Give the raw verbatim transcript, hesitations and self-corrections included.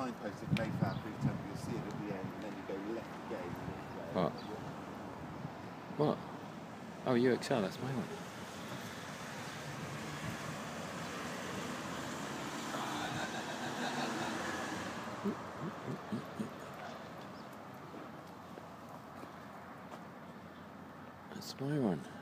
signpost of Mayflower Cruise Terminal. You'll see it at the end, and then you go left again. What? What? Oh, U X L, that's my one. That's my one.